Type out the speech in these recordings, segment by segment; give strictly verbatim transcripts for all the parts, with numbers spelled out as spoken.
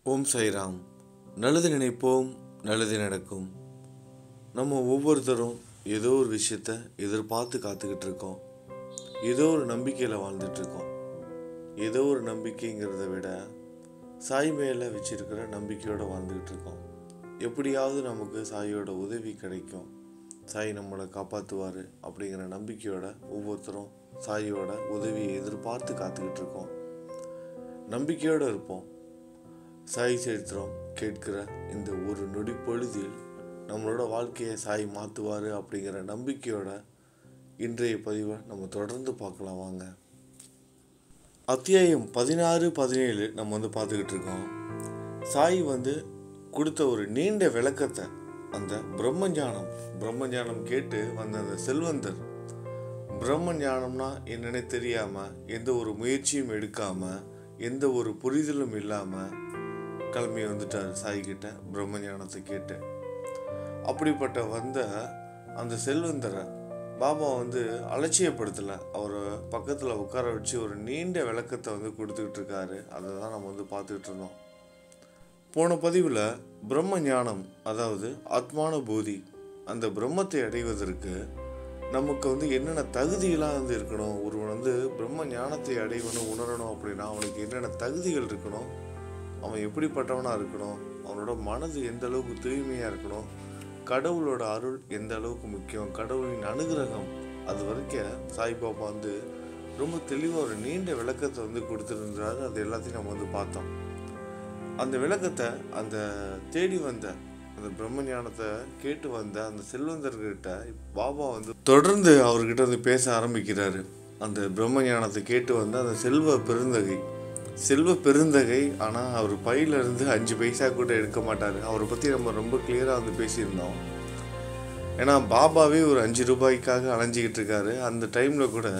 ஓம் சாய்ராம். நல்லது நினைப்போம், நல்லது நடக்கும். நம்ம ஒவ்வொருத்தரும் ஏதோ ஒரு விஷயத்த எதிர்பார்த்து காத்துக்கிட்டு இருக்கோம். ஏதோ ஒரு நம்பிக்கையில் வாழ்ந்துட்டுருக்கோம். ஏதோ ஒரு நம்பிக்கைங்கிறத விட சாய் மேலே வச்சிருக்கிற நம்பிக்கையோடு வாழ்ந்துக்கிட்டு இருக்கோம். எப்படியாவது நமக்கு சாயோட உதவி கிடைக்கும், சாய் நம்மளை காப்பாற்றுவார் அப்படிங்கிற நம்பிக்கையோட ஒவ்வொருத்தரும் சாயோட உதவியை எதிர்பார்த்து காத்துக்கிட்டு இருக்கோம். நம்பிக்கையோடு இருப்போம். சாய் சரித்திரம் கேட்கிற இந்த ஒரு நொடி பொழுதில் நம்மளோட வாழ்க்கையை சாய் மாற்றுவார் அப்படிங்கிற நம்பிக்கையோட இன்றைய பதிவை நம்ம தொடர்ந்து பார்க்கலாம் வாங்க. அத்தியாயம் பதினாறு பதினேழு நம்ம வந்து பார்த்துக்கிட்டு இருக்கோம். சாய் வந்து கொடுத்த ஒரு நீண்ட விளக்கத்தை, அந்த பிரம்மஞானம் பிரம்மஞானம் கேட்டு வந்த அந்த செல்வந்தர் பிரம்ம ஞானம்னா என்னன்னே தெரியாமல், எந்த ஒரு முயற்சியும் எடுக்காமல், எந்த ஒரு புரிதலும் இல்லாமல் கிளம்பி வந்துட்டார் சாய்கிட்ட பிரம்ம ஞானத்தை கேட்டு. அப்படிப்பட்ட வந்த அந்த செல்வந்தரை பாபா வந்து அலட்சியப்படுத்தலை. அவரை பக்கத்தில் உட்கார வச்சு ஒரு நீண்ட விளக்கத்தை வந்து கொடுத்துக்கிட்டு இருக்காரு. அதை தான் நம்ம வந்து பார்த்துக்கிட்டு இருந்தோம். போன பதிவில் பிரம்ம ஞானம், அதாவது ஆத்மான போதி, அந்த பிரம்மத்தை அடைவதற்கு நமக்கு வந்து என்னென்ன தகுதிகளாக வந்து இருக்கணும், ஒருவன் வந்து பிரம்ம ஞானத்தை அடைவணும் உணரணும் அப்படின்னா அவனுக்கு என்னென்ன தகுதிகள் இருக்கணும், அவன் எப்படிப்பட்டவனாக இருக்கணும், அவனோட மனது எந்த அளவுக்கு தூய்மையாக இருக்கணும், கடவுளோட அருள் எந்த அளவுக்கு முக்கியம், கடவுளின் அனுகிரகம், அது வரைக்கும் சாய்பாபா வந்து ரொம்ப தெளிவாக ஒரு நீண்ட விளக்கத்தை வந்து கொடுத்துருந்தாரு. அது எல்லாத்தையும் நம்ம வந்து பார்த்தோம். அந்த விளக்கத்தை அந்த தேடி வந்த அந்த பிரம்ம ஞானத்தை கேட்டு வந்த அந்த செல்வந்தர்கிட்ட பாபா வந்து தொடர்ந்து அவர்கிட்ட வந்து பேச ஆரம்பிக்கிறாரு. அந்த பிரம்ம ஞானத்தை கேட்டு வந்த அந்த செல்வ பெருந்தகை செல்வ பெருந்தகை ஆனால் அவர் பையிலிருந்து அஞ்சு பைசா கூட எடுக்க மாட்டார். அவரை பற்றி நம்ம ரொம்ப கிளியராக வந்து பேசியிருந்தோம். ஏன்னா பாபாவே ஒரு அஞ்சு ரூபாய்க்காக அலைஞ்சிக்கிட்டு இருக்காரு. அந்த டைமில் கூட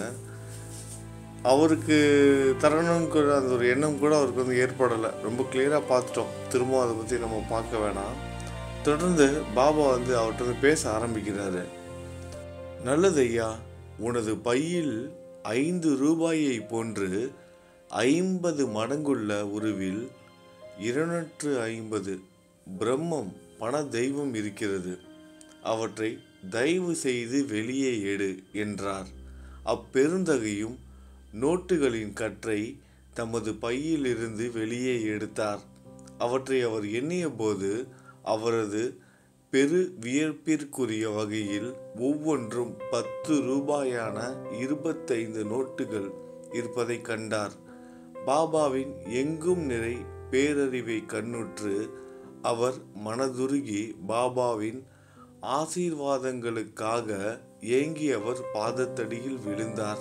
அவருக்கு தரணும்னு கூட அந்த ஒரு எண்ணம் கூட அவருக்கு வந்து ஏற்படலை. ரொம்ப கிளியராக பார்த்துட்டோம். திரும்ப அதை பற்றி நம்ம பார்க்க வேணாம். தொடர்ந்து பாபா வந்து அவர்கிட்ட வந்து பேச ஆரம்பிக்கிறாரு. நல்லது ஐயா, உனது பையில் ஐந்து ரூபாயை போன்று ஐம்பது மடங்குள்ள உருவில் இருநூற்று ஐம்பது பிரம்மம் பண தெய்வம் இருக்கிறது. அவற்றை தயவு செய்து வெளியே எடு என்றார். அப்பெருந்தகையும் நோட்டுகளின் கற்றை தமது பையிலிருந்து வெளியே எடுத்தார். அவற்றை அவர் எண்ணிய போது அவரது பெரு வியப்பிற்குரிய வகையில் ஒவ்வொன்றும் பத்து ரூபாயான இருபத்தைந்து நோட்டுகள் இருப்பதை கண்டார். பாபாவின் எங்கும் நிறை பேரறிவை கண்ணுற்று அவர் மனதுருகி பாபாவின் ஆசீர்வாதங்களுக்காக ஏங்கி அவர் பாதத்தடியில் விழுந்தார்.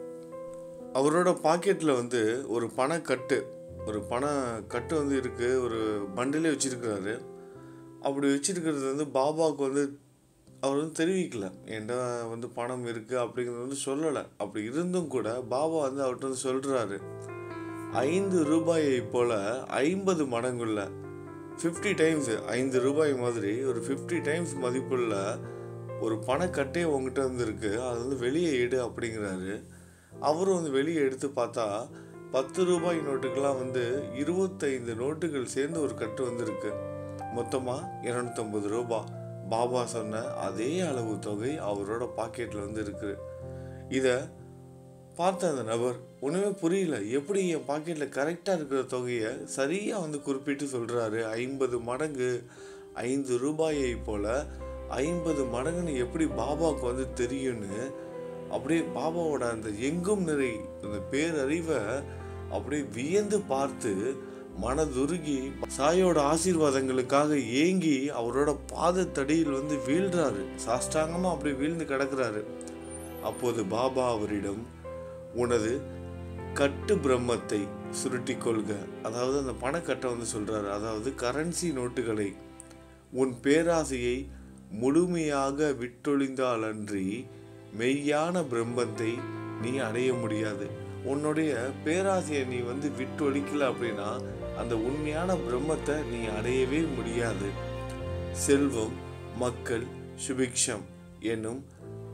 அவரோட பாக்கெட்டில் வந்து ஒரு பணக்கட்டு ஒரு பண கட்டு வந்து இருக்கு. ஒரு பண்டிலே வச்சிருக்கிறாரு. அப்படி வச்சிருக்கிறது வந்து பாபாவுக்கு வந்து அவர் வந்து தெரிவிக்கல. என்கிட்ட வந்து பணம் இருக்கு அப்படிங்கிறது வந்து சொல்லலை. அப்படி இருந்தும் கூட பாபா வந்து அவர்கிட்ட வந்து சொல்றாரு, ஐந்து ரூபாயை போல ஐம்பது மடங்குள்ள ஃபிஃப்டி டைம்ஸ் ஐந்து ரூபாய் மாதிரி ஒரு ஃபிஃப்டி டைம்ஸ் மதிப்புள்ள ஒரு பணக்கட்டே உங்ககிட்ட வந்து இருக்கு, அது வந்து வெளியே எடு அப்படிங்கிறாரு. அவரும் வந்து வெளியே எடுத்து பார்த்தா பத்து ரூபாய் நோட்டுக்கெல்லாம் வந்து இருபத்தைந்து நோட்டுகள் சேர்ந்து ஒரு கட்டு வந்துருக்கு. மொத்தமாக இரநூத்தம்பது ரூபாய். பாபா சொன்ன அதே அளவு தொகை அவரோட பாக்கெட்டில் வந்து இருக்குது. இதை பார்த்த அந்த நபர் ஒன்றுமே புரியல. எப்படி என் பாக்கெட்டில் கரெக்டாக இருக்கிற தொகையை சரியாக வந்து குறிப்பிட்டு சொல்கிறாரு. ஐம்பது மடங்கு ஐந்து ரூபாயை போல் ஐம்பது மடங்குன்னு எப்படி பாபாவுக்கு வந்து தெரியும்னு அப்படியே பாபாவோட அந்த எங்கும் நிறை அந்த பேரறிவை அப்படியே வியந்து பார்த்து மனதுருகி சாயோட ஆசீர்வாதங்களுக்காக ஏங்கி அவரோட பாதத்தடியில் வந்து வீழ்றாரு. சாஷ்டாங்கமாக அப்படியே வீழ்ந்து கிடக்கிறாரு. அப்போது பாபா அவரிடம், உனது கட்டு பிரம்மத்தை சுருட்டி கொள்க, அதாவது அந்த பணக்கட்டை வந்து சொல்றாரு, அதாவது கரன்சி நோட்டுகளை, உன் பேராசையை முழுமையாக விட்டொழிந்தால் அன்றி மெய்யான பிரம்மத்தை நீ அடைய முடியாது. உன்னுடைய பேராசையை நீ வந்து விட்டொழிக்கல அப்படின்னா அந்த உண்மையான பிரம்மத்தை நீ அடையவே முடியாது. செல்வம், மக்கள், சுபிக்ஷம் என்னும்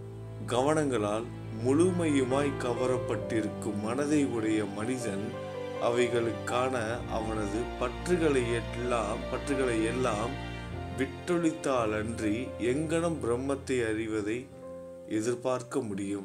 கவனங்களால் முழுமையுமாய் கவரப்பட்டிருக்கும் மனதை உடைய மனிதன் அவைகளுக்கான அவனது பற்றுகளை எல்லாம் பற்றுகளை எல்லாம் விட்டொழித்தாலன்றி எங்கனம் பிரம்மத்தை அறிவதை எதிர்பார்க்க முடியும்.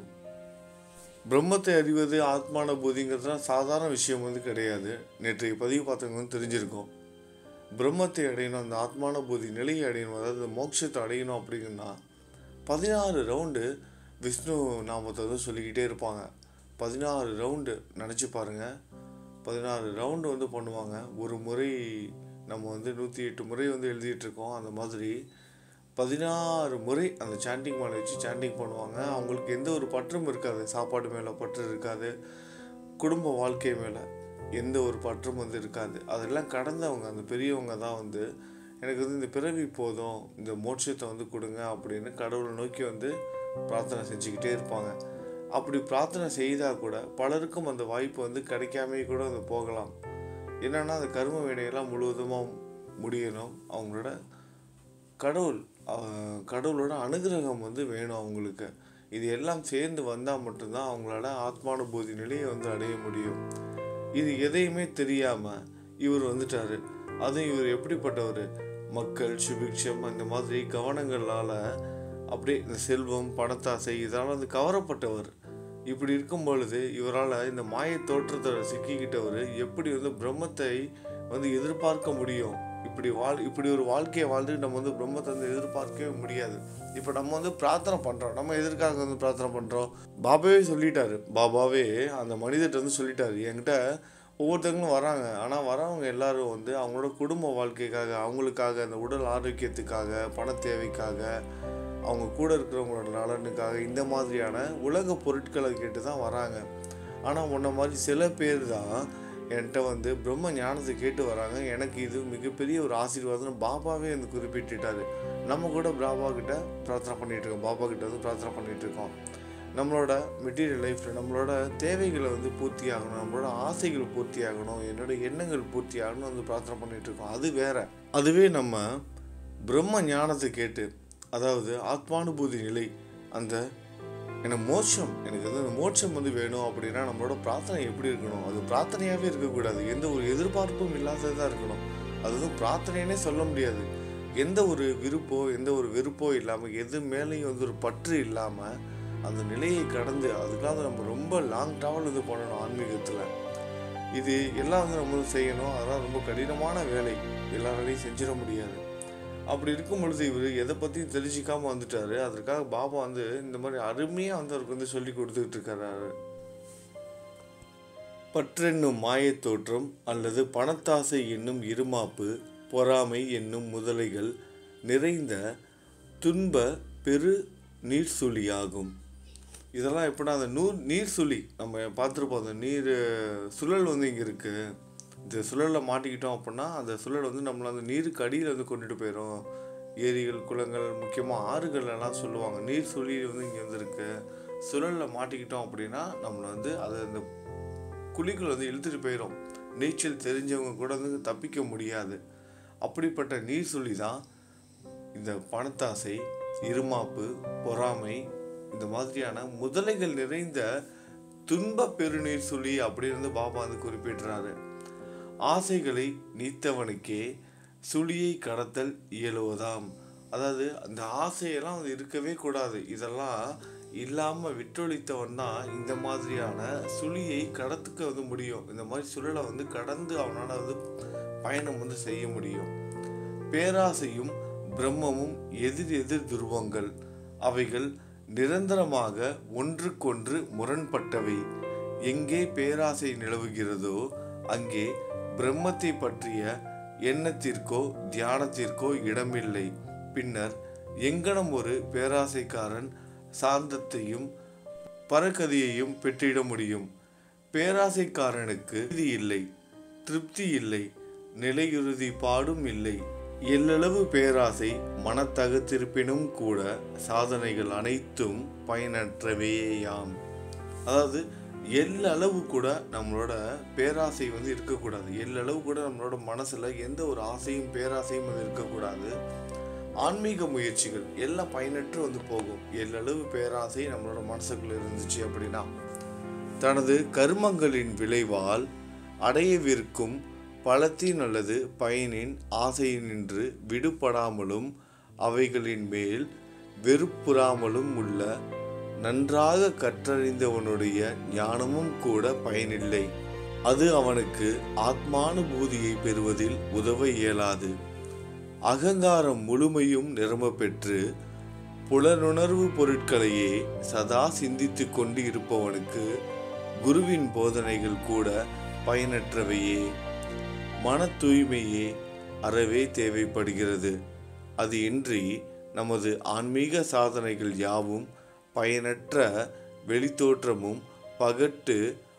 பிரம்மத்தை அறிவது ஆத்மான பூதிங்கிறதுலாம் சாதாரண விஷயம் வந்து கிடையாது. நேற்றைய பதிவு பார்த்தவங்க வந்து தெரிஞ்சிருக்கோம். பிரம்மத்தை அடையணும், அந்த ஆத்மான பூதி நிலையை அடையணும், அதாவது மோட்சத்தை அடையணும் அப்படிங்கன்னா பதினாறு ரவுண்டு விஷ்ணு நாமத்தை வந்து சொல்லிக்கிட்டே இருப்பாங்க. பதினாறு ரவுண்டு நினச்சி பாருங்கள். பதினாறு ரவுண்டு வந்து பண்ணுவாங்க. ஒரு முறை நம்ம வந்து நூற்றி எட்டு முறை வந்து எழுதிட்டுருக்கோம். அந்த மாதிரி பதினாறு முறை அந்த சாண்டிங் மேலே வச்சு சாண்டிங் பண்ணுவாங்க. அவங்களுக்கு எந்த ஒரு பற்றும் இருக்காது. சாப்பாடு மேலே பற்று இருக்காது, குடும்ப வாழ்க்கை மேலே எந்த ஒரு பற்றும் வந்து இருக்காது. அதெல்லாம் கடந்தவங்க, அந்த பெரியவங்க தான் வந்து எனக்கு வந்து இந்த பிறவி போதும், இந்த மோட்சத்தை வந்து கொடுங்க அப்படின்னு கடவுளை நோக்கி வந்து பிரார்த்தனை செஞ்சுக்கிட்டே இருப்பாங்க. அப்படி பிரார்த்தனை செய்தால் கூட பலருக்கும் அந்த வாய்ப்பு வந்து கிடைக்காமே கூட வந்து போகலாம். என்னன்னா அந்த கர்ம வினையெல்லாம் முழுவதுமாக முடியணும். அவங்களோட கடவுள் கடவுளோட அனுகிரகம் வந்து வேணும் அவங்களுக்கு. இது எல்லாம் சேர்ந்து வந்தால் மட்டும்தான் அவங்களால ஆத்மானுபூதி நிலையை வந்து அடைய முடியும். இது எதையுமே தெரியாமல் இவர் வந்துட்டார். அதுவும் இவர் எப்படிப்பட்டவர், மக்கள் சுபிக்ஷம் இந்த மாதிரி கவனங்களால் அப்படியே இந்த செல்வம் பணத்தாசை இதனால் வந்து கவரப்பட்டவர். இப்படி இருக்கும் பொழுது இவரால் இந்த மாய தோற்றத்தை சிக்கிக்கிட்டவர் எப்படி வந்து பிரம்மத்தை வந்து எதிர்பார்க்க முடியும்? இப்படி வாழ் இப்படி ஒரு வாழ்க்கையை வாழ்ந்து நம்ம வந்து பிரம்மத்தை வந்து எதிர்பார்க்கவே முடியாது. இப்போ நம்ம வந்து பிரார்த்தனை பண்ணுறோம். நம்ம எதற்காக வந்து பிரார்த்தனை பண்ணுறோம்? பாபாவே சொல்லிட்டாரு. பாபாவே அந்த மனிதர்கிட்ட வந்து சொல்லிட்டாரு, என்கிட்ட ஒவ்வொருத்தங்களும் வராங்க. ஆனால் வரவங்க எல்லாரும் வந்து அவங்களோட குடும்ப வாழ்க்கைக்காக, அவங்களுக்காக, அந்த உடல் ஆரோக்கியத்துக்காக, பண தேவைக்காக, அவங்க கூட இருக்கிறவங்களோட நலனுக்காக இந்த மாதிரியான உலக பொருட்களை கேட்டு தான் வராங்க. ஆனால் உன்ன மாதிரி சில பேர் தான் என்கிட்ட வந்து பிரம்ம ஞானத்தை கேட்டு வராங்க. எனக்கு இது மிகப்பெரிய ஒரு ஆசீர்வாதம் பாபாவே வந்து குறிப்பிட்டுட்டாரு. நம்ம கூட பாபா கிட்ட பிரார்த்தனை பண்ணிகிட்டு இருக்கோம். பாபா கிட்ட வந்து பிரார்த்தனை பண்ணிகிட்டு இருக்கோம். நம்மளோட மெட்டீரியல் லைஃப்பில் நம்மளோட தேவைகளை வந்து பூர்த்தி ஆகணும், நம்மளோட ஆசைகள் பூர்த்தி ஆகணும், என்னோட எண்ணங்கள் பூர்த்தி ஆகணும் வந்து பிரார்த்தனை பண்ணிகிட்டு இருக்கோம். அது வேற. அதுவே நம்ம பிரம்ம ஞானத்தை கேட்டு, அதாவது ஆத்மானுபூதி நிலை, அந்த எனக்கு மோட்சம் எனக்கு வந்து அந்த மோட்சம் வந்து வேணும் அப்படின்னா நம்மளோட பிரார்த்தனை எப்படி இருக்கணும்? அது பிரார்த்தனையாகவே இருக்கக்கூடாது. எந்த ஒரு எதிர்பார்ப்பும் இல்லாததாக இருக்கணும். அது வந்து பிரார்த்தனைன்னே சொல்ல முடியாது. எந்த ஒரு விருப்போ எந்த ஒரு வெறுப்போ இல்லாமல், எது மேலேயும் வந்து ஒரு பற்று இல்லாமல் அந்த நிலையை கடந்து, அதுக்காக நம்ம ரொம்ப லாங் ட்ராவல் வந்து பண்ணணும் ஆன்மீகத்தில். இது எல்லாம் வந்து நம்ம வந்து செய்யணும். அதெல்லாம் ரொம்ப கடினமான வேலை, எல்லாராலையும் செஞ்சிட முடியாது. அப்படி இருக்கும் பொழுது இவர் எதை பற்றியும் தெரிஞ்சிக்காமல் வந்துட்டார். அதற்காக பாபா வந்து இந்த மாதிரி அருமையாக வந்து அவருக்கு வந்து சொல்லி கொடுத்துக்கிட்டு இருக்கிறாரு. பற்றென்னும் மாயத்தோற்றம் அல்லது பணத்தாசை என்னும் இருமாப்பு, பொறாமை என்னும் முதலைகள் நிறைந்த துன்ப பெரு நீர்சுழியாகும். இதெல்லாம் எப்படின்னா அந்த நூ நீர் சுழி நம்ம பார்த்துருப்போம். அந்த நீர் சுழல் வந்து இங்கே இருக்குது. இந்த சுழலில் மாட்டிக்கிட்டோம் அப்படின்னா அந்த சுழல் வந்து நம்மளை அந்த நீருக்கு அடியில் வந்து கொண்டுட்டு போயிடும். ஏரிகள், குளங்கள், முக்கியமாக ஆறுகள் எல்லாம் சொல்லுவாங்க. நீர் சுழி வந்து இங்கே வந்து இருக்குது. சுழலில் மாட்டிக்கிட்டோம் அப்படின்னா நம்மளை வந்து அதை அந்த குழிக்குள் வந்து இழுத்துட்டு போயிடும். நீச்சல் தெரிஞ்சவங்க கூட வந்து தப்பிக்க முடியாது. அப்படிப்பட்ட நீர் சுழி தான் இந்த பணத்தாசை, இருமாப்பு, பொறாமை, இந்த மாதிரியான முதலைகள் நிறைந்த துன்ப பெருநீர் சுழி அப்படின்னு பாபா வந்து குறிப்பிடுறாரு. ஆசைகளை நீத்தவனுக்கே சுழியை கடத்தல் இயலுவதாம். அதாவது அந்த ஆசையெல்லாம் வந்து இருக்கவே கூடாது. இதெல்லாம் இல்லாமல் விட்டொழித்தவன் தான் இந்த மாதிரியான சுழியை கடத்துக்க வந்து முடியும். இந்த மாதிரி சுழலை வந்து கடந்து அவனால் வந்து பயணம் வந்து செய்ய முடியும். பேராசையும் பிரம்மமும் எதிர் எதிர் துருவங்கள். அவைகள் நிரந்தரமாக ஒன்றுக்கொன்று முரண்பட்டவை. எங்கே பேராசை நிலவுகிறதோ அங்கே பிரம்மத்தை பற்றிய எண்ணத்திற்கோ தியானத்திற்கோ இடமில்லை. பின்னர் எங்கனம் ஒரு பேராசைக்காரன் சாந்தத்தையும் பரகதியையும் பெற்றிட முடியும்? பேராசைக்காரனுக்கு இது இல்லை, திருப்தி இல்லை, நிலையுறுதி பாடும் இல்லை. எல்லளவு பேராசை மனத்தகத்திருப்பினும் கூட சாதனைகள் அனைத்தும் பயனற்றவையாம். அதாவது எல்லளவு கூட நம்மளோட பேராசை வந்து இருக்கக்கூடாது. எல்லளவு கூட நம்மளோட மனசுல எந்த ஒரு ஆசையும் பேராசையும் வந்து இருக்கக்கூடாது. ஆன்மீக முயற்சிகள் எல்லாம் பயனற்று வந்து போகும். எல்லளவு பேராசை நம்மளோட மனசுக்குள்ள இருந்துச்சு அப்படின்னா தனது கர்மங்களின் விளைவால் அடையவிருக்கும் பலத்தின் அல்லது பயனின் ஆசையினின்று விடுபடாமலும் அவைகளின் மேல் வெறுப்புறாமலும் உள்ள நன்றாக கற்றறிந்தவனுடைய ஞானமும் கூட பயனில்லை. அது அவனுக்கு ஆத்மானுபூதியை பெறுவதில் உதவ இயலாது. அகங்காரம் முழுமையும் நிரம்ப பெற்று புலனுணர்வு பொருட்களையே சதா சிந்தித்து கொண்டு இருப்பவனுக்கு குருவின் போதனைகள் கூட பயனற்றவையே. மன தூய்மையே அறவே தேவைப்படுகிறது. அது இன்றி நமது ஆன்மீக சாதனைகள் யாவும் பயனற்ற வெளித்தோற்றமும் பகட்டு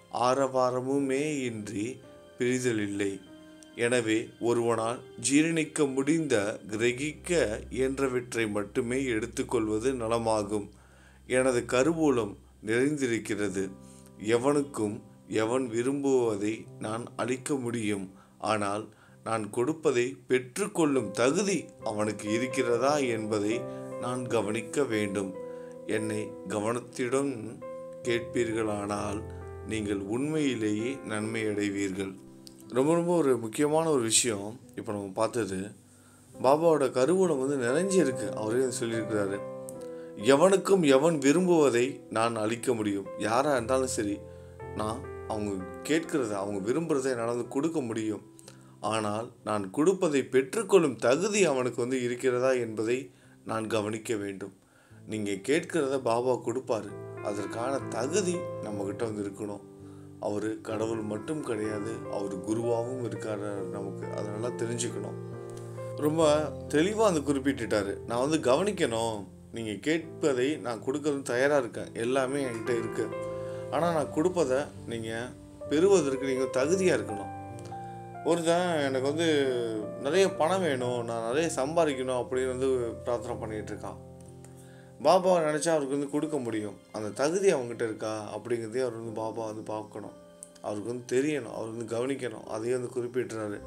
ஆரவாரமுமே இன்றி பிரிதலில்லை. எனவே ஒருவனால் ஜீரணிக்க முடிந்த கிரகிக்க இயன்றவற்றை மட்டுமே எடுத்துக்கொள்வது நலமாகும். எனது கருவூலம் நிறைந்திருக்கிறது. எவனுக்கும் எவன் விரும்புவதை நான் அளிக்க முடியும். ஆனால் நான் கொடுப்பதை பெற்றுக்கொள்ளும் தகுதி அவனுக்கு இருக்கிறதா என்பதை நான் கவனிக்க வேண்டும். என்னை கவனத்துடன் கேட்பீர்களானால் நீங்கள் உண்மையிலேயே நன்மை அடைவீர்கள். ரொம்ப ரொம்ப ஒரு முக்கியமான ஒரு விஷயம் இப்போ நம்ம பார்த்தது. பாபாவோட கருவூலம் வந்து நிறைஞ்சி இருக்கு. அவரே சொல்லியிருக்கிறாரு, எவனுக்கும் எவன் விரும்புவதை நான் அளிக்க முடியும். யாராக இருந்தாலும் சரி, நான் அவங்க கேட்கிறத அவங்க விரும்புகிறத என்னால் வந்து கொடுக்க முடியும். ஆனால் நான் கொடுப்பதை பெற்றுக்கொள்ளும் தகுதி அவனுக்கு வந்து இருக்கிறதா என்பதை நான் கவனிக்க வேண்டும். நீங்கள் கேட்கிறத பாபா கொடுப்பாரு. அதற்கான தகுதி நம்மக்கிட்ட வந்து இருக்கணும். அவர் கடவுள் மட்டும் கிடையாது, அவர் குருவாகவும் இருக்கார் நமக்கு. அதனால தெரிஞ்சுக்கணும். ரொம்ப தெளிவாக வந்து குறிப்பிட்டுட்டாரு. நான் வந்து கவனிக்கணும். நீங்கள் கேட்பதை நான் கொடுக்கறது தயாராக இருக்கேன். எல்லாமே என்கிட்ட இருக்குது. ஆனால் நான் கொடுப்பதை நீங்கள் பெறுவதற்கு நீங்கள் தகுதியாக இருக்கணும். ஒருத்தன் எனக்கு வந்து நிறைய பணம் வேணும், நான் நிறைய சம்பாதிக்கணும் அப்படின்னு வந்து பிரார்த்தனை பண்ணிகிட்டு இருக்கான். பாபாவை நினச்சா அவருக்கு வந்து கொடுக்க முடியும். அந்த தகுதி அவங்ககிட்ட இருக்கா அப்படிங்கிறதே அவர் வந்து பாபா வந்து பார்க்கணும். அவருக்கு வந்து தெரியணும், அவர் வந்து கவனிக்கணும். அதையும் வந்து குறிப்பிட்டுறாரு.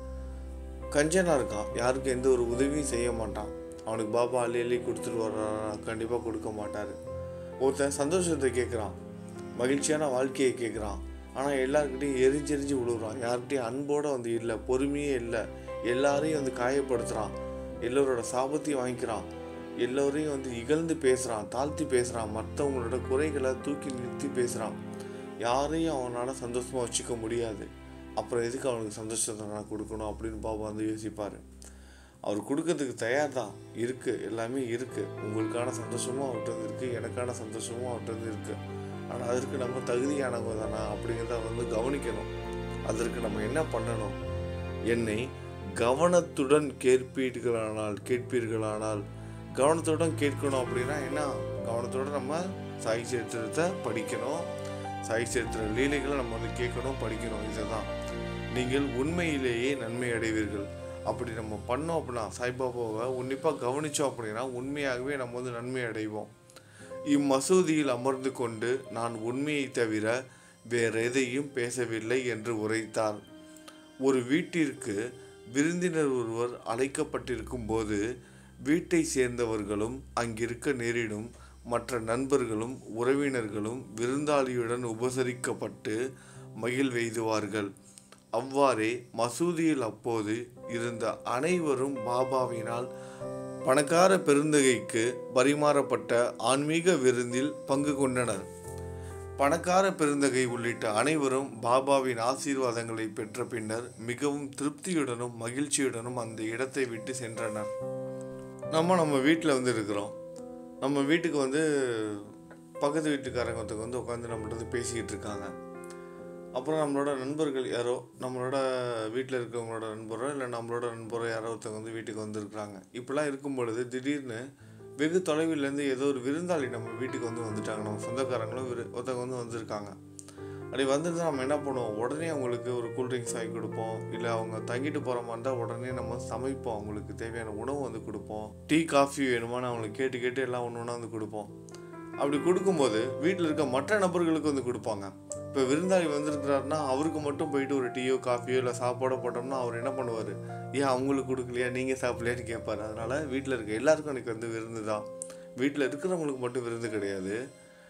கஞ்சனாக இருக்கான், யாருக்கு எந்த ஒரு உதவியும் செய்ய மாட்டான். அவனுக்கு பாபா அள்ளி அள்ளி கொடுத்துட்டு வர்றா, கண்டிப்பாக கொடுக்க மாட்டார். ஒருத்தன் சந்தோஷத்தை கேட்குறான், மகிழ்ச்சியான வாழ்க்கையை கேட்குறான். ஆனால் எல்லாருக்கிட்டையும் எரிஞ்சு எரிஞ்சு விழுகிறான். யார்கிட்டையும் அன்போடு வந்து இல்லை, பொறுமையே இல்லை. எல்லாரையும் வந்து காயப்படுத்துகிறான், எல்லோரோட சாபத்தையும் வாங்கிக்கிறான், எல்லோரையும் வந்து இகழ்ந்து பேசுகிறான், தாழ்த்தி பேசுகிறான், மற்றவங்களோட குறைகளை தூக்கி நிறுத்தி பேசுகிறான். யாரையும் அவனால் சந்தோஷமாக வச்சுக்க முடியாது. அப்புறம் எதுக்கு அவனுக்கு சந்தோஷத்தை நான் கொடுக்கணும் அப்படின்னு பாபா வந்து யோசிப்பார். அவர் கொடுக்கறதுக்கு தயார் தான், இருக்குது, எல்லாமே இருக்குது. உங்களுக்கான சந்தோஷமும் அவர்கிட்ட இருக்குது, எனக்கான சந்தோஷமும் அவர்கிட்ட இருக்குது. ஆனால் அதற்கு நம்ம தகுதியானவங்க தானா அப்படிங்கிறத வந்து கவனிக்கணும். அதற்கு நம்ம என்ன பண்ணணும்? என்னை கவனத்துடன் கேட்பீர்களானால் கேட்பீர்களானால் கவனத்துடன் கேட்கணும். அப்படின்னா என்ன? கவனத்தோடு நம்ம சாய் சரித்திரத்தை படிக்கணும், சாய் சரித்திர லீலைகளை நம்ம வந்து கேட்கணும், படிக்கணும். இதுதான் நீங்கள் உண்மையிலேயே நன்மை அடைவீர்கள். அப்படி நம்ம பண்ணோம் அப்படின்னா, சாய்பாபாவை உன்னிப்பாக கவனித்தோம் அப்படின்னா உண்மையாகவே நம்ம வந்து நன்மை அடைவோம். இம்மசூதியில் அமர்ந்து கொண்டு நான் உண்மையை தவிர வேற எதையும் பேசவில்லை என்று உரைத்தார். ஒரு வீட்டிற்கு விருந்தினர் ஒருவர் அழைக்கப்பட்டிருக்கும் போது வீட்டை சேர்ந்தவர்களும் அங்கிருக்க நேரிடும் மற்ற நண்பர்களும் உறவினர்களும் விருந்தாளியுடன் உபசரிக்கப்பட்டு மகிழ்வெய்துவார்கள். அவ்வாறே மசூதியில் அப்போது இருந்த அனைவரும் பாபாவினால் பணக்கார பெருந்தகைக்கு பரிமாறப்பட்ட ஆன்மீக விருந்தில் பங்கு கொண்டனர். பணக்கார பெருந்தகை உள்ளிட்ட அனைவரும் பாபாவின் ஆசீர்வாதங்களை பெற்ற பின்னர் மிகவும் திருப்தியுடனும் மகிழ்ச்சியுடனும் அந்த இடத்தை விட்டு சென்றனர். நம்ம நம்ம வீட்டில் வந்து இருக்கிறோம். நம்ம வீட்டுக்கு வந்து பக்கத்து வீட்டுக்காரங்க ஒருத்தவங்க வந்து உட்காந்து நம்மள்ட்ட வந்து பேசிக்கிட்டு இருக்காங்க. அப்புறம் நம்மளோட நண்பர்கள் யாரோ, நம்மளோட வீட்டில் இருக்கிறவங்களோட நண்பரோ இல்லை நம்மளோட நண்பரோ யாரோ ஒருத்தவங்க வந்து வீட்டுக்கு வந்துருக்குறாங்க. இப்படிலாம் இருக்கும் பொழுது திடீர்னு வெகு தொலைவிலேருந்து ஏதோ ஒரு விருந்தாளி நம்ம வீட்டுக்கு வந்து வந்துட்டாங்க. நம்ம சொந்தக்காரங்களும் விரு ஒருத்தவங்க வந்து வந்திருக்காங்க. அப்படி வந்துட்டு நம்ம என்ன பண்ணுவோம்? உடனே அவங்களுக்கு ஒரு கூல்ட்ரிங்க்ஸ் வாங்கி கொடுப்போம். இல்லை அவங்க தங்கிட்டு போகிற மாதிரி இருந்தால் உடனே நம்ம சமைப்போம். அவங்களுக்கு தேவையான உணவு வந்து கொடுப்போம். டீ காஃபி வேணுமான்னு அவங்களுக்கு கேட்டு கேட்டு எல்லாம் ஒன்று ஒன்றா வந்து கொடுப்போம். அப்படி கொடுக்கும்போது வீட்டில் இருக்க மற்ற நபர்களுக்கு வந்து கொடுப்பாங்க. இப்போ விருந்தாளி வந்திருக்கிறாருன்னா அவருக்கு மட்டும் போயிட்டு ஒரு டீயோ காஃபியோ இல்லை சாப்பாடோ போட்டோம்னா அவர் என்ன பண்ணுவார்? ஏன் அவங்களுக்கு கொடுக்கலையா, நீங்கள் சாப்பிடலையான்னு கேட்பார். அதனால் வீட்டில் இருக்க எல்லாருக்கும் எனக்கு வந்து விருந்து தான். வீட்டில் இருக்கிறவங்களுக்கு மட்டும் விருந்து கிடையாது.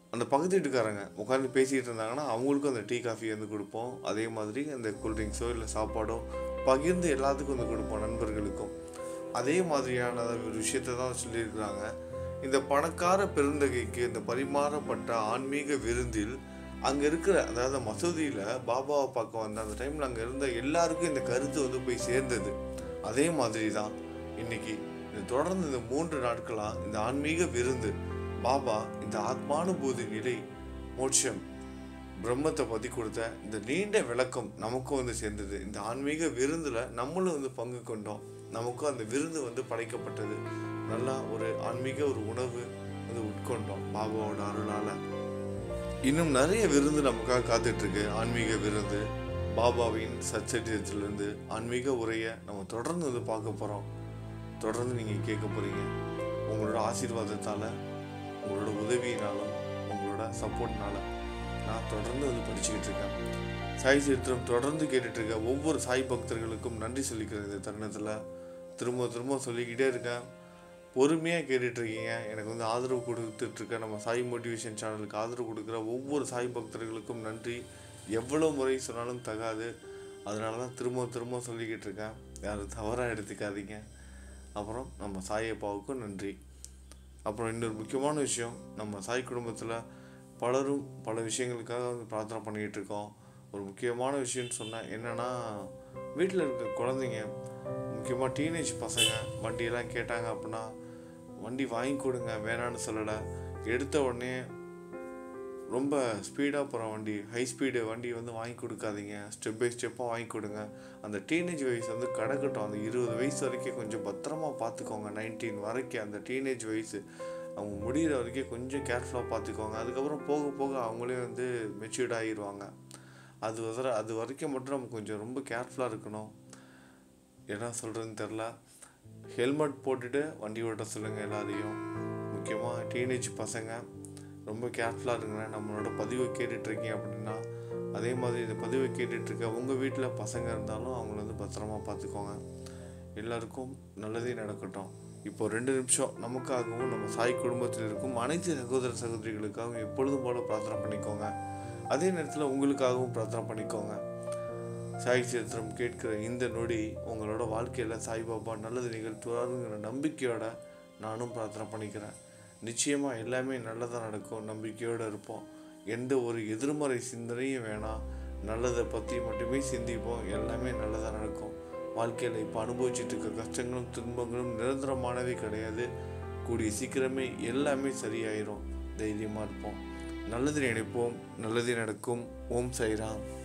அந்த பக்கத்து வீட்டுக்காரங்க உட்காந்து பேசிகிட்டு இருந்தாங்கன்னா அவங்களுக்கும் அந்த டீ காஃபி வந்து கொடுப்போம். அதே மாதிரி அந்த கூல்ட்ரிங்க்ஸோ இல்லை சாப்பாடோ பகிர்ந்து எல்லாத்துக்கும் வந்து கொடுப்போம், நண்பர்களுக்கும். அதே மாதிரியான ஒரு விஷயத்தை தான் சொல்லியிருக்கிறாங்க. இந்த பணக்கார பெருந்தகைக்கு இந்த பரிமாறப்பட்ட ஆன்மீக விருந்தில் அங்கே இருக்கிற, அதாவது மசூதியில் பாபாவை பார்க்க வந்த அந்த டைமில் அங்கே இருந்த எல்லாருக்கும் இந்த கருத்து வந்து போய் சேர்ந்தது. அதே மாதிரி தான் இன்னைக்கு இது தொடர்ந்து இந்த மூன்று நாட்களாக இந்த ஆன்மீக விருந்து பாபா இந்த ஆத்மானுபூதி நிலை, மோட்சம், பிரம்மத்தை பற்றி கொடுத்த இந்த நீண்ட விளக்கம் நமக்கும் வந்து சேர்ந்தது. இந்த ஆன்மீக விருந்தில் நம்மளும் வந்து பங்கு கொண்டோம். நமக்கும் அந்த விருந்து வந்து படைக்கப்பட்டது. நல்லா ஒரு ஆன்மீக ஒரு உணவு வந்து உட்கொண்டோம் பாபாவோட அருளால். இன்னும் நிறைய விருந்து நமக்காக காத்துட்ருக்கு. ஆன்மீக விருந்து, பாபாவின் சச்சரித்திலிருந்து ஆன்மீக உரையை நம்ம தொடர்ந்து வந்து பார்க்க போகிறோம். தொடர்ந்து நீங்கள் கேட்க போகிறீங்க. உங்களோட ஆசீர்வாதத்தால், உங்களோட உதவியினாலும், உங்களோட சப்போர்ட்னால நான் தொடர்ந்து வந்து படிச்சுக்கிட்டு இருக்கேன். சாய் சரித்திரம் தொடர்ந்து கேட்டுட்ருக்க ஒவ்வொரு சாய் பக்தர்களுக்கும் நன்றி சொல்லிக்கிறேன். இந்த தருணத்தில் திரும்ப திரும்ப சொல்லிக்கிட்டே இருக்கேன். பொறுமையாக கேட்டுட்ருக்கீங்க. எனக்கு வந்து ஆதரவு கொடுத்துட்ருக்க நம்ம சாய் மோட்டிவேஷன் சேனலுக்கு ஆதரவு கொடுக்குற ஒவ்வொரு சாய் பக்தர்களுக்கும் நன்றி. எவ்வளோ முறை சொன்னாலும் தகாது. அதனால தான் திரும்ப திரும்ப சொல்லிக்கிட்டு இருக்கேன். யாரும் தவறாக எடுத்துக்காதீங்க. அப்புறம் நம்ம சாயப்பாவுக்கும் நன்றி. அப்புறம் இன்னொரு முக்கியமான விஷயம், நம்ம சாய் குடும்பத்தில் பலரும் பல விஷயங்களுக்காக வந்து பிரார்த்தனை பண்ணிக்கிட்டு இருக்கோம். ஒரு முக்கியமான விஷயம்னு சொன்னேன் என்னென்னா, வீட்டில் இருக்க குழந்தைங்க, முக்கியமாக டீனேஜ் பசங்க வண்டியெல்லாம் கேட்டாங்க அப்படின்னா வண்டி வாங்கி கொடுங்க, வேணான்னு சொல்லலை. எடுத்த உடனே ரொம்ப ஸ்பீடாக போகிற வண்டி, ஹை ஸ்பீடு வண்டி வந்து வாங்கி கொடுக்காதீங்க. ஸ்டெப் பை ஸ்டெப்பாக வாங்கி கொடுங்க. அந்த டீனேஜ் வயசு வந்து கிடக்கட்டும். அந்த இருபது வயசு வரைக்கும் கொஞ்சம் பத்திரமா பார்த்துக்கோங்க. நைன்டீன் வரைக்கும் அந்த டீனேஜ் வயசு அவங்க முடிகிற வரைக்கும் கொஞ்சம் கேர்ஃபுல்லாக பார்த்துக்கோங்க. அதுக்கப்புறம் போக போக அவங்களே வந்து மெச்சூர்ட் ஆகிடுவாங்க. அது வர அது வரைக்கும் மட்டும் நம்ம கொஞ்சம் ரொம்ப கேர்ஃபுல்லாக இருக்கணும். என்ன சொல்கிறதுன்னு தெரில. ஹெல்மெட் போட்டுட்டு வண்டி ஓட்ட சொல்லுங்கள் எல்லாரையும். முக்கியமாக டீனேஜ் பசங்க ரொம்ப கேர்ஃபுல்லாக இருங்க. நம்மளோட பதிவை கேட்டுட்ருக்கீங்க அப்படின்னா, அதே மாதிரி இந்த பதிவை கேட்டுட்ருக்க உங்கள் வீட்டில் பசங்க இருந்தாலும் அவங்கள வந்து பத்திரமா பார்த்துக்கோங்க. எல்லாருக்கும் நல்லதே நடக்கட்டும். இப்போது ரெண்டு நிமிஷம் நமக்காகவும் நம்ம சாய் குடும்பத்தில் இருக்கும் அனைத்து சகோதர சகோதரிகளுக்காகவும் எப்பொழுதும் போல பிரார்த்தனை பண்ணிக்கோங்க. அதே நேரத்தில் உங்களுக்காகவும் பிரார்த்தனை பண்ணிக்கோங்க. சாய் சரித்திரம் கேட்கிற இந்த நொடி உங்களோட வாழ்க்கையில் சாய்பாபா நல்லது நிகழ்த்துவாருங்கிற நம்பிக்கையோட நானும் பிரார்த்தனை பண்ணிக்கிறேன். நிச்சயமாக எல்லாமே நல்லதாக நடக்கும். நம்பிக்கையோடு இருப்போம். எந்த ஒரு எதிர்மறை சிந்தனையும் வேணாம். நல்லதை பற்றி மட்டுமே சிந்திப்போம். எல்லாமே நல்லதாக நடக்கும். வாழ்க்கையில் இப்போ அனுபவிச்சுட்டு இருக்க கஷ்டங்களும் துன்பங்களும் நிரந்தரமானவே கிடையாது. கூடிய சீக்கிரமே எல்லாமே சரியாயிரும். தைரியமாக இருப்போம். நல்லது நினைப்போம், நல்லதே நடக்கும். ஓம் சாய்ராம்.